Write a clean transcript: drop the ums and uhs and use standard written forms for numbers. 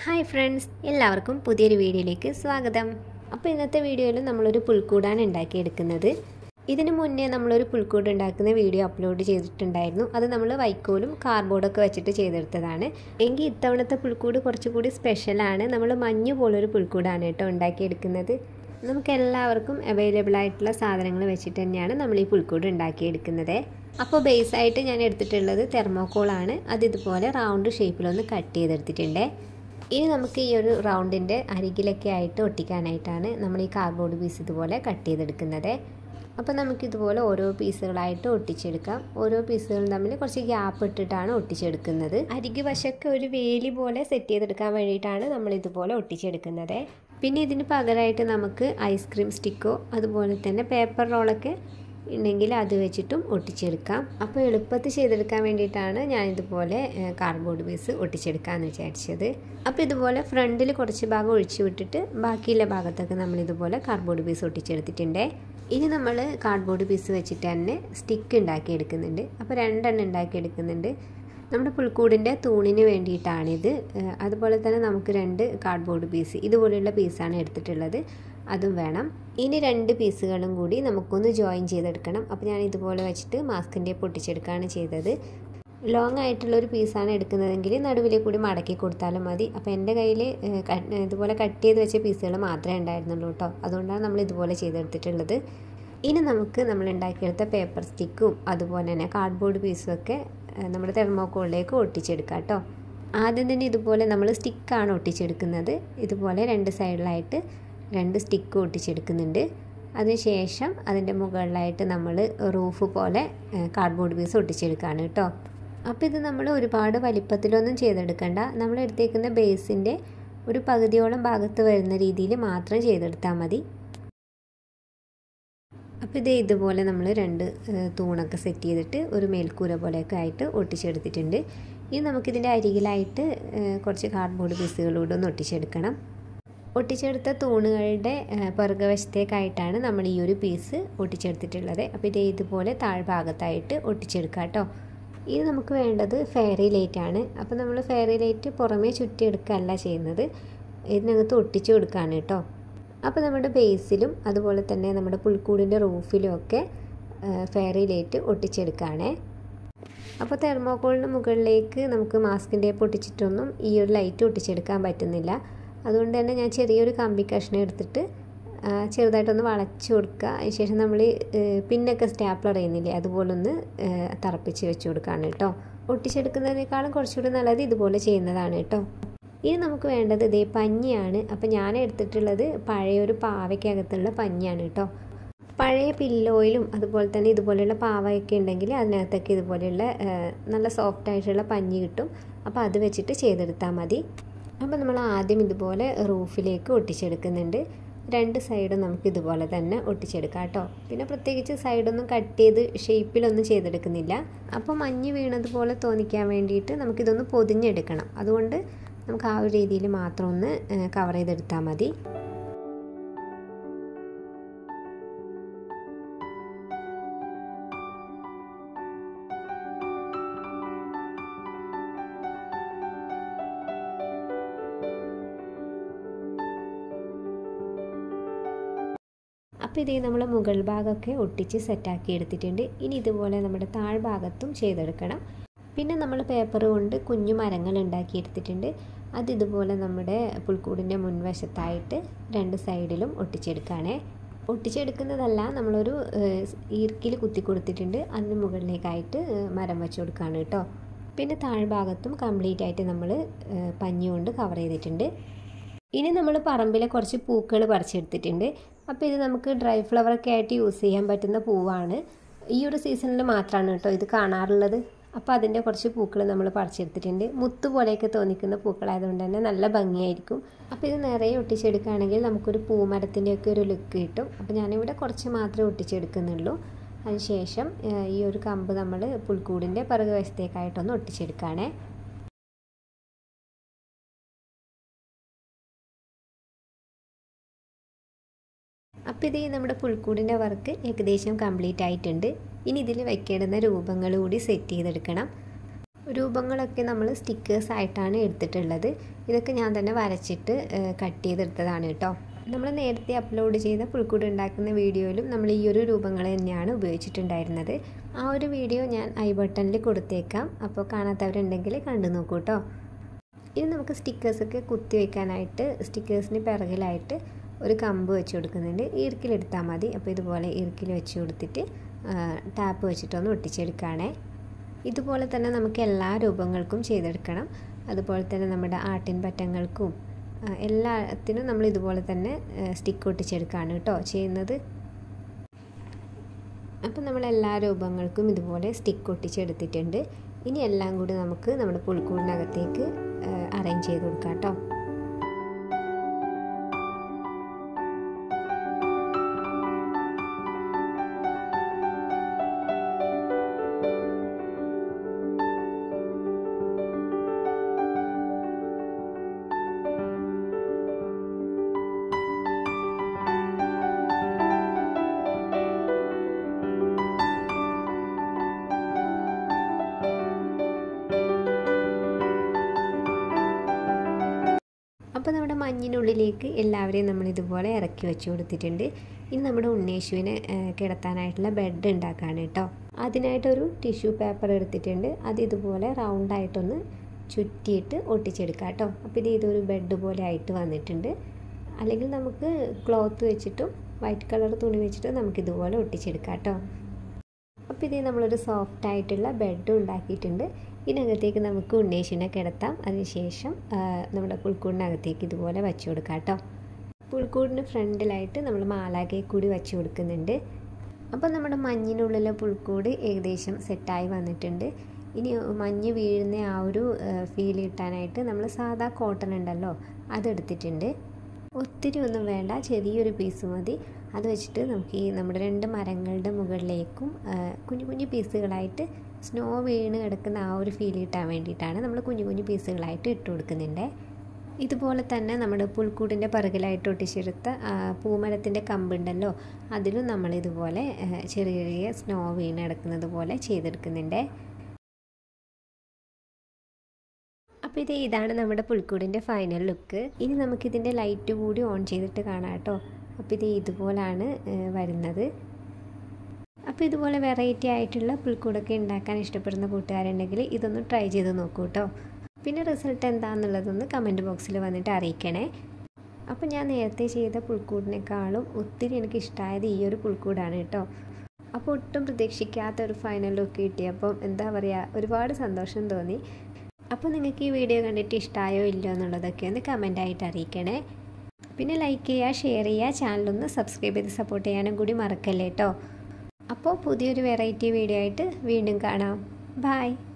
Hi friends, എല്ലാവർക്കും പുതിയൊരു വീഡിയോയിലേക്ക് സ്വാഗതം. അപ്പോൾ ഇന്നത്തെ വീഡിയോയിൽ നമ്മളൊരു പുൽക്കൂടാണ് ഉണ്ടാക്കിയെടുക്കുന്നത്. ഇതിന് മുന്നേ നമ്മളൊരു പുൽക്കൂട് ഉണ്ടാക്കുന്ന വീഡിയോ അപ്ലോഡ് ചെയ്തിട്ടുണ്ടായിരുന്നു. അത് നമ്മൾ വൈക്കോലും കാർഡ്ബോർഡൊക്കെ വെച്ചിട്ട് ചെയ്തെടുത്തതാണ്. എങ്കിൽ ഇത്തവണത്തെ പുൽക്കൂട് കുറച്ചുകൂടി സ്പെഷ്യലാണ്. നമ്മൾ മഞ്ഞ് പോലൊരു പുൽക്കൂടാണ് കേട്ടോ ഉണ്ടാക്കിയെടുക്കുന്നത്. നമുക്കെല്ലാവർക്കും അവൈലബിൾ ആയിട്ടുള്ള സാധനങ്ങൾ വെച്ചിട്ട് തന്നെയാണ് നമ്മൾ ഈ പുൽക്കൂട് ഉണ്ടാക്കിയെടുക്കുന്നത്. അപ്പോൾ ബേസായിട്ട് ഞാൻ എടുത്തിട്ടുള്ളത് തെർമോക്കോളാണ്. അത് ഇതുപോലെ റൗണ്ട് ഷേപ്പിലൊന്ന് കട്ട് ചെയ്തെടുത്തിട്ടുണ്ട്. ഇനി നമുക്ക് ഈ ഒരു റൗണ്ടിൻ്റെ അരികിലൊക്കെ ആയിട്ട് ഒട്ടിക്കാനായിട്ടാണ് നമ്മൾ ഈ കാർഡ്ബോർഡ് പീസ് ഇതുപോലെ കട്ട് ചെയ്തെടുക്കുന്നത്. അപ്പോൾ നമുക്കിതുപോലെ ഓരോ പീസുകളായിട്ട് ഒട്ടിച്ചെടുക്കാം. ഓരോ പീസുകളും തമ്മിൽ കുറച്ച് ഗ്യാപ്പ് ഇട്ടിട്ടാണ് ഒട്ടിച്ചെടുക്കുന്നത്. അരികു വശമൊക്കെ ഒരു വേലി പോലെ സെറ്റ് ചെയ്തെടുക്കാൻ വേണ്ടിയിട്ടാണ് നമ്മൾ ഇതുപോലെ ഒട്ടിച്ചെടുക്കുന്നത്. പിന്നെ ഇതിന് പകരമായിട്ട് നമുക്ക് ഐസ്ക്രീം സ്റ്റിക്കോ അതുപോലെ തന്നെ പേപ്പർ റോളൊക്കെ ഉണ്ടെങ്കിൽ അത് വെച്ചിട്ടും ഒട്ടിച്ചെടുക്കാം. അപ്പോൾ എളുപ്പത്തിൽ ചെയ്തെടുക്കാൻ വേണ്ടിയിട്ടാണ് ഞാനിതുപോലെ കാർഡ്ബോർഡ് പീസ് ഒട്ടിച്ചെടുക്കാമെന്ന് വിചാരിച്ചത്. അപ്പോൾ ഇതുപോലെ ഫ്രണ്ടിൽ കുറച്ച് ഭാഗം ഒഴിച്ചു വിട്ടിട്ട് ബാക്കിയുള്ള ഭാഗത്തൊക്കെ നമ്മളിതുപോലെ കാർഡ്ബോർഡ് പീസ് ഒട്ടിച്ചെടുത്തിട്ടുണ്ട്. ഇനി നമ്മൾ കാർഡ്ബോർഡ് പീസ് വെച്ചിട്ട് തന്നെ സ്റ്റിക്ക് ഉണ്ടാക്കിയെടുക്കുന്നുണ്ട്. അപ്പോൾ 2 എണ്ണം ഉണ്ടാക്കിയെടുക്കുന്നുണ്ട്. നമ്മുടെ പുൽക്കൂടിൻ്റെ തൂണിന് വേണ്ടിയിട്ടാണിത്. അതുപോലെ തന്നെ നമുക്ക് 2 കാർഡ്ബോർഡ് പീസ് ഇതുപോലെയുള്ള പീസാണ് എടുത്തിട്ടുള്ളത്, അതും വേണം. ഇനി 2 പീസുകളും കൂടി നമുക്കൊന്ന് ജോയിൻ ചെയ്തെടുക്കണം. അപ്പോൾ ഞാൻ ഇതുപോലെ വെച്ചിട്ട് മാസ്കിൻ്റെ പൊട്ടിച്ചെടുക്കുകയാണ് ചെയ്തത്. ലോങ് ആയിട്ടുള്ളൊരു പീസാണ് എടുക്കുന്നതെങ്കിൽ നടുവിലെ കൂടി മടക്കി കൊടുത്താലും മതി. അപ്പോൾ എൻ്റെ കയ്യിൽ ഇതുപോലെ കട്ട് ചെയ്ത് വെച്ച പീസുകൾ മാത്രമേ ഉണ്ടായിരുന്നുള്ളൂ കേട്ടോ. അതുകൊണ്ടാണ് നമ്മൾ ഇതുപോലെ ചെയ്തെടുത്തിട്ടുള്ളത്. ഇനി നമുക്ക് നമ്മൾ ഉണ്ടാക്കിയെടുത്ത പേപ്പർ സ്റ്റിക്കും അതുപോലെ തന്നെ കാർഡ്ബോർഡ് പീസും ഒക്കെ നമ്മുടെ തെർമോക്കോളിലേക്ക് ഒട്ടിച്ചെടുക്കാം കേട്ടോ. ആദ്യം തന്നെ ഇതുപോലെ നമ്മൾ സ്റ്റിക്കാണ് ഒട്ടിച്ചെടുക്കുന്നത്. ഇതുപോലെ 2 സൈഡിലായിട്ട് 2 സ്റ്റിക്ക് ഒട്ടിച്ചെടുക്കുന്നുണ്ട്. അതിനുശേഷം അതിൻ്റെ മുകളിലായിട്ട് നമ്മൾ റൂഫ് പോലെ കാർഡ്ബോർഡ് പീസ് ഒട്ടിച്ചെടുക്കുകയാണ് കേട്ടോ. അപ്പോൾ ഇത് നമ്മൾ ഒരുപാട് വലിപ്പത്തിലൊന്നും ചെയ്തെടുക്കണ്ട. നമ്മൾ എടുത്തേക്കുന്ന ബേസിൻ്റെ ഒരു പകുതിയോളം ഭാഗത്ത് വരുന്ന രീതിയിൽ മാത്രം ചെയ്തെടുത്താൽ മതി. അപ്പോൾ ഇതുപോലെ നമ്മൾ 2 തൂണൊക്കെ സെറ്റ് ചെയ്തിട്ട് ഒരു മേൽക്കൂര പോലെയൊക്കെ ആയിട്ട് ഒട്ടിച്ചെടുത്തിട്ടുണ്ട്. ഇനി നമുക്കിതിൻ്റെ അരികിലായിട്ട് കുറച്ച് കാർഡ്ബോർഡ് പീസുകളൂടെ ഒന്ന് ഒട്ടിച്ചെടുക്കണം. ഒട്ടിച്ചെടുത്ത തൂണുകളുടെ പുറകുവശത്തേക്കായിട്ടാണ് നമ്മൾ ഈ ഒരു പീസ് ഒട്ടിച്ചെടുത്തിട്ടുള്ളത്. അപ്പോൾ ഇതുപോലെ താഴ്ഭാഗത്തായിട്ട് ഒട്ടിച്ചെടുക്കാം കേട്ടോ. ഇനി നമുക്ക് വേണ്ടത് ഫെയറി ലൈറ്റാണ്. അപ്പോൾ നമ്മൾ ഫെയറി ലൈറ്റ് പുറമേ ചുറ്റിയെടുക്കുകയല്ല ചെയ്യുന്നത്, ഇതിനകത്ത് ഒട്ടിച്ചു കൊടുക്കുകയാണ് കേട്ടോ. അപ്പോൾ നമ്മുടെ ബേസിലും അതുപോലെ തന്നെ നമ്മുടെ പുൽക്കൂടിൻ്റെ റൂഫിലും ഒക്കെ ഫെയറി ലൈറ്റ് ഒട്ടിച്ചെടുക്കുകയാണേ. അപ്പോൾ തെർമോക്കോളിന് മുകളിലേക്ക് നമുക്ക് മാസ്കിൻ്റെ പൊട്ടിച്ചിട്ടൊന്നും ഈ ഒരു ലൈറ്റ് ഒട്ടിച്ചെടുക്കാൻ പറ്റുന്നില്ല. അതുകൊണ്ട് തന്നെ ഞാൻ ചെറിയൊരു കമ്പി കഷ്ണം എടുത്തിട്ട് ചെറുതായിട്ടൊന്ന് വളച്ചു കൊടുക്കുക. അതിനുശേഷം നമ്മൾ പിന്നൊക്കെ സ്റ്റാപ്ലർ ചെയ്യുന്നില്ലേ, അതുപോലെ ഒന്ന് തറപ്പിച്ച് വെച്ച് കൊടുക്കുകയാണ് കേട്ടോ. ഒട്ടിച്ചെടുക്കുന്നതിനേക്കാളും കുറച്ചുകൂടി നല്ലത് ഇതുപോലെ ചെയ്യുന്നതാണ് കേട്ടോ. ഇനി നമുക്ക് വേണ്ടത് പഞ്ഞിയാണ്. അപ്പോൾ ഞാൻ എടുത്തിട്ടുള്ളത് പഴയൊരു പാവയ്ക്കകത്തുള്ള പഞ്ഞിയാണ് കേട്ടോ. പഴയ പില്ലോയിലും അതുപോലെ തന്നെ ഇതുപോലെയുള്ള പാവയൊക്കെ ഉണ്ടെങ്കിൽ അതിനകത്തൊക്കെ ഇതുപോലെയുള്ള നല്ല സോഫ്റ്റായിട്ടുള്ള പഞ്ഞി കിട്ടും. അപ്പോൾ അത് വെച്ചിട്ട് ചെയ്തെടുത്താൽ മതി. അപ്പോൾ നമ്മൾ ആദ്യം ഇതുപോലെ റൂഫിലേക്ക് ഒട്ടിച്ചെടുക്കുന്നുണ്ട്. 2 സൈഡും നമുക്ക് ഇതുപോലെ തന്നെ ഒട്ടിച്ചെടുക്കാം കേട്ടോ. പിന്നെ പ്രത്യേകിച്ച് സൈഡൊന്നും കട്ട് ചെയ്ത് ഷേപ്പിലൊന്നും ചെയ്തെടുക്കുന്നില്ല. അപ്പോൾ മഞ്ഞ് വീണതുപോലെ തോന്നിക്കാൻ വേണ്ടിയിട്ട് നമുക്കിതൊന്ന് പൊതിഞ്ഞെടുക്കണം. അതുകൊണ്ട് നമുക്ക് ആ ഒരു രീതിയിൽ മാത്രം ഒന്ന് കവർ ചെയ്തെടുത്താൽ മതി. അപ്പോൾ നമ്മൾ മുകൾ ഭാഗമൊക്കെ ഒട്ടിച്ച് സെറ്റാക്കി എടുത്തിട്ടുണ്ട്. ഇനി ഇതുപോലെ നമ്മുടെ താഴ്ഭാഗത്തും ചെയ്തെടുക്കണം. പിന്നെ നമ്മൾ പേപ്പർ കൊണ്ട് കുഞ്ഞു മരങ്ങൾ ഉണ്ടാക്കിയെടുത്തിട്ടുണ്ട്. അത് ഇതുപോലെ നമ്മുടെ പുൽക്കൂടിൻ്റെ മുൻവശത്തായിട്ട് 2 സൈഡിലും ഒട്ടിച്ചെടുക്കുകയാണേ. ഒട്ടിച്ചെടുക്കുന്നതല്ല, നമ്മളൊരു ഈർക്കിൽ കുത്തി കൊടുത്തിട്ടുണ്ട്. അതിന് മുകളിലേക്കായിട്ട് മരം വെച്ച് കൊടുക്കുകയാണ് കേട്ടോ. പിന്നെ താഴ്ഭാഗത്തും കംപ്ലീറ്റ് ആയിട്ട് നമ്മൾ പഞ്ഞി കൊണ്ട് കവർ ചെയ്തിട്ടുണ്ട്. ഇനി നമ്മൾ പറമ്പിലെ കുറച്ച് പൂക്കൾ പറിച്ചെടുത്തിട്ടുണ്ട്. അപ്പോൾ ഇത് നമുക്ക് ഡ്രൈ ഫ്ലവറൊക്കെ ആയിട്ട് യൂസ് ചെയ്യാൻ പറ്റുന്ന പൂവാണ്. ഈ ഒരു സീസണിൽ മാത്രമാണ് കേട്ടോ ഇത് കാണാറുള്ളത്. അപ്പോൾ അതിൻ്റെ കുറച്ച് പൂക്കൾ നമ്മൾ പറിച്ചെടുത്തിട്ടുണ്ട്. മുത്ത് പോലെയൊക്കെ തോന്നിക്കുന്ന പൂക്കളായതുകൊണ്ട് തന്നെ നല്ല ഭംഗിയായിരിക്കും. അപ്പോൾ ഇത് നിറയെ ഒട്ടിച്ചെടുക്കുകയാണെങ്കിൽ നമുക്കൊരു പൂമരത്തിൻ്റെയൊക്കെ ഒരു ലുക്ക് കിട്ടും. അപ്പോൾ ഞാനിവിടെ കുറച്ച് മാത്രമേ ഒട്ടിച്ചെടുക്കുന്നുള്ളൂ. അതിനുശേഷം ഈ ഒരു കമ്പ് നമ്മൾ പുൽക്കൂടിൻ്റെ പുറകുവശത്തേക്കായിട്ടൊന്ന് ഒട്ടിച്ചെടുക്കുകയാണേ. അപ്പോൾ നമ്മുടെ പുൽക്കൂടിൻ്റെ വർക്ക് ഏകദേശം കംപ്ലീറ്റ് ആയിട്ടുണ്ട്. ഇനി ഇതിൽ വെക്കേണ്ടുന്ന രൂപങ്ങൾ കൂടി സെറ്റ് ചെയ്തെടുക്കണം. രൂപങ്ങളൊക്കെ നമ്മൾ സ്റ്റിക്കേഴ്സായിട്ടാണ് എടുത്തിട്ടുള്ളത്. ഇതൊക്കെ ഞാൻ തന്നെ വരച്ചിട്ട് കട്ട് ചെയ്തെടുത്തതാണ് കേട്ടോ. നമ്മൾ നേരത്തെ അപ്ലോഡ് ചെയ്ത പുൽക്കൂട് ഉണ്ടാക്കുന്ന വീഡിയോയിലും നമ്മൾ ഈ ഒരു രൂപങ്ങൾ തന്നെയാണ് ഉപയോഗിച്ചിട്ടുണ്ടായിരുന്നത്. ആ ഒരു വീഡിയോ ഞാൻ ഐ ബട്ടണിൽ കൊടുത്തേക്കാം, അപ്പോൾ കാണാത്തവരുണ്ടെങ്കിൽ കണ്ടു നോക്കൂ കേട്ടോ. ഇനി നമുക്ക് സ്റ്റിക്കേഴ്സൊക്കെ കുത്തി വയ്ക്കാനായിട്ട് സ്റ്റിക്കേഴ്സിന് പിറകിലായിട്ട് ഒരു കമ്പ് വെച്ച് കൊടുക്കുന്നുണ്ട്. ഈർക്കിലെടുത്താൽ മതി. അപ്പോൾ ഇതുപോലെ ഈർക്കിൽ വെച്ച് കൊടുത്തിട്ട് ടാപ്പ് വെച്ചിട്ടൊന്ന് ഒട്ടിച്ചെടുക്കുകയാണേ. ഇതുപോലെ തന്നെ നമുക്ക് എല്ലാ രൂപങ്ങൾക്കും ചെയ്തെടുക്കണം. അതുപോലെ തന്നെ നമ്മുടെ ആട്ടിൻ പറ്റങ്ങൾക്കും എല്ലാത്തിനും നമ്മൾ ഇതുപോലെ തന്നെ സ്റ്റിക്ക് ഒട്ടിച്ചെടുക്കുകയാണ് കേട്ടോ ചെയ്യുന്നത്. അപ്പം നമ്മൾ എല്ലാ രൂപങ്ങൾക്കും ഇതുപോലെ സ്റ്റിക്ക് ഒട്ടിച്ചെടുത്തിട്ടുണ്ട്. ഇനി എല്ലാം കൂടി നമുക്ക് നമ്മുടെ പുൽക്കൂടിനകത്തേക്ക് അറേഞ്ച് ചെയ്ത് കൊടുക്കാം കേട്ടോ. അപ്പോൾ നമ്മുടെ മഞ്ഞിനുള്ളിലേക്ക് എല്ലാവരെയും നമ്മളിതുപോലെ ഇറക്കി വെച്ച് കൊടുത്തിട്ടുണ്ട്. ഇനി നമ്മുടെ ഉണ്ണീശുവിനെ കിടത്താനായിട്ടുള്ള ബെഡ് ഉണ്ടാക്കുകയാണ് കേട്ടോ. അതിനായിട്ടൊരു ടിഷ്യൂ പേപ്പർ എടുത്തിട്ടുണ്ട്. അത് ഇതുപോലെ റൗണ്ടായിട്ടൊന്ന് ചുറ്റിയിട്ട് ഒട്ടിച്ചെടുക്കാം കേട്ടോ. അപ്പോൾ ഇതൊരു ബെഡ് പോലെ ആയിട്ട് വന്നിട്ടുണ്ട്. അല്ലെങ്കിൽ നമുക്ക് ക്ലോത്ത് വെച്ചിട്ടും വൈറ്റ് കളർ തുണി വെച്ചിട്ടും നമുക്കിതുപോലെ ഒട്ടിച്ചെടുക്കാം കേട്ടോ. അപ്പോൾ നമ്മളൊരു സോഫ്റ്റ് ആയിട്ടുള്ള ബെഡ് ഉണ്ടാക്കിയിട്ടുണ്ട്. ഇതിനകത്തേക്ക് നമുക്ക് ഉണ്ണീശുവിനെ കിടത്താം. അതിനുശേഷം നമ്മുടെ പുൽക്കൂടിനകത്തേക്ക് ഇതുപോലെ വെച്ച് കൊടുക്കാം കേട്ടോ. പുൽക്കൂടിന് ഫ്രണ്ടിലായിട്ട് നമ്മൾ മാലാഖയെ കൂടി വെച്ച് കൊടുക്കുന്നുണ്ട്. അപ്പോൾ നമ്മുടെ മഞ്ഞിനുള്ളിലെ പുൽക്കൂട് ഏകദേശം സെറ്റായി വന്നിട്ടുണ്ട്. ഇനി മഞ്ഞ് വീഴുന്ന ആ ഒരു ഫീൽ കിട്ടാനായിട്ട് നമ്മൾ സാധാ കോട്ടൺ ഉണ്ടല്ലോ അതെടുത്തിട്ടുണ്ട്. ഒത്തിരി ഒന്നും വേണ്ട, ചെറിയൊരു പീസ് മതി. അത് വെച്ചിട്ട് നമുക്ക് ഈ നമ്മുടെ 2 മരങ്ങളുടെ മുകളിലേക്കും കുഞ്ഞു കുഞ്ഞു പീസുകളായിട്ട് സ്നോ വീണ് കിടക്കുന്ന ആ ഒരു ഫീൽ കിട്ടാൻ വേണ്ടിയിട്ടാണ് നമ്മൾ കുഞ്ഞു കുഞ്ഞു പീസുകളായിട്ട് ഇട്ട് കൊടുക്കുന്നുണ്ട്. ഇതുപോലെ തന്നെ നമ്മുടെ പുൽക്കൂടിൻ്റെ പിറകിലായിട്ട് ഒട്ടിച്ചെടുത്ത പൂമരത്തിൻ്റെ കമ്പുണ്ടല്ലോ അതിലും നമ്മളിതുപോലെ ചെറിയ ചെറിയ സ്നോ വീണ് കിടക്കുന്നത് പോലെ ചെയ്തെടുക്കുന്നുണ്ട്. അപ്പോൾ ഇതാണ് നമ്മുടെ പുൽക്കൂടിൻ്റെ ഫൈനൽ ലുക്ക്. ഇനി നമുക്കിതിൻ്റെ ലൈറ്റ് കൂടി ഓൺ ചെയ്തിട്ട് കാണാം കേട്ടോ. അപ്പോൾ ഇതുപോലാണ് വരുന്നത്. അപ്പോൾ ഇതുപോലെ വെറൈറ്റി ആയിട്ടുള്ള പുൽക്കൂടൊക്കെ ഉണ്ടാക്കാൻ ഇഷ്ടപ്പെടുന്ന കൂട്ടുകാരുണ്ടെങ്കിൽ ഇതൊന്ന് ട്രൈ ചെയ്ത് നോക്കൂ കേട്ടോ. പിന്നെ റിസൾട്ട് എന്താണെന്നുള്ളതൊന്ന് കമൻറ്റ് ബോക്സിൽ വന്നിട്ട് അറിയിക്കണേ. അപ്പോൾ ഞാൻ നേരത്തെ ചെയ്ത പുൽക്കൂടിനേക്കാളും ഒത്തിരി എനിക്ക് ഇഷ്ടമായത് ഈ ഒരു പുൽക്കൂടാണ് കേട്ടോ. അപ്പോൾ ഒട്ടും പ്രതീക്ഷിക്കാത്ത ഒരു ഫൈനൽ ലുക്ക് കിട്ടിയപ്പം എന്താ പറയുക, ഒരുപാട് സന്തോഷം തോന്നി. അപ്പോൾ നിങ്ങൾക്ക് ഈ വീഡിയോ കണ്ടിട്ട് ഇഷ്ടമായോ ഇല്ലയോ എന്നുള്ളതൊക്കെ ഒന്ന് കമൻറ്റായിട്ട് അറിയിക്കണേ. പിന്നെ ലൈക്ക് ചെയ്യുക, ഷെയർ ചെയ്യുക, ചാനലൊന്ന് സബ്സ്ക്രൈബ് ചെയ്ത് സപ്പോർട്ട് ചെയ്യാനും കൂടി മറക്കല്ലേ കേട്ടോ. അപ്പോൾ പുതിയൊരു വെറൈറ്റി വീഡിയോ ആയിട്ട് വീണ്ടും കാണാം. ബൈ.